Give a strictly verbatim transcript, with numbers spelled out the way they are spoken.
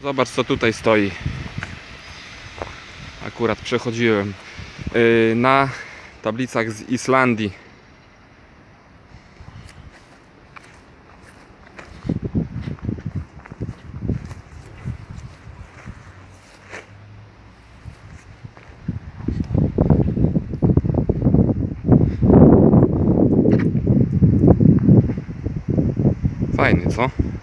Zobacz, co tutaj stoi. Akurat przechodziłem yy, na tablicach z Islandii. Fajnie, co?